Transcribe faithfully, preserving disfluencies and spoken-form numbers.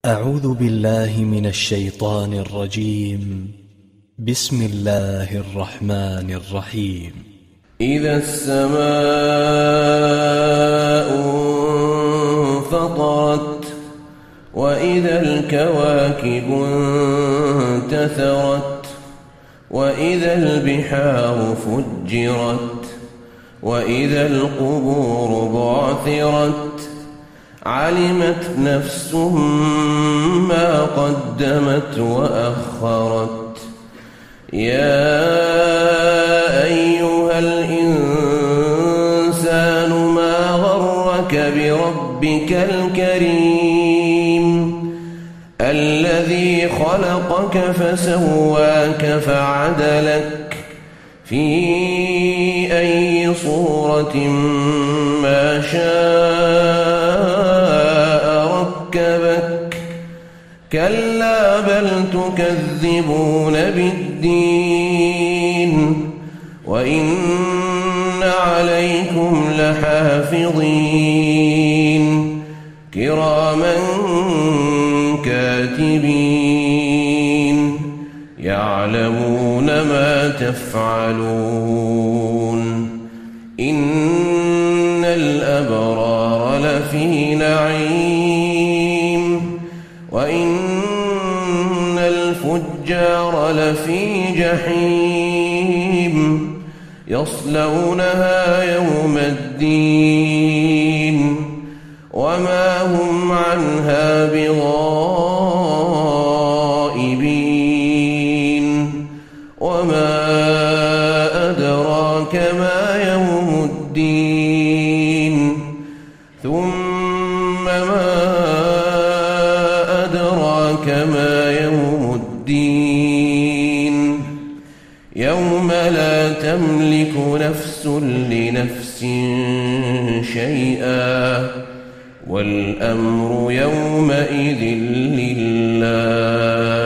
أعوذ بالله من الشيطان الرجيم. بسم الله الرحمن الرحيم. إذا السماء انفطرت وإذا الكواكب انتثرت وإذا البحار فجرت وإذا القبور بعثرت علمت نفس ما قدمت وأخرت. يا أيها الإنسان ما غرك بربك الكريم الذي خلقك فسواك فعدلك في أي صورة ما شاء ركبك. كلا بل تكذبون بالدين وإن عليكم لحافظين كراما كاتبين يعلمون ما تفعلون. إن الأبرار لفي نعيم وإن الفجار لفي جحيم يصلونها يوم الدين وما هم عنها بغائبين. وما أدراك ما يوم الدين ثم ما أدراك ما يوم الدين يوم لا تملك نفس لنفس شيئا والأمر يومئذ لله.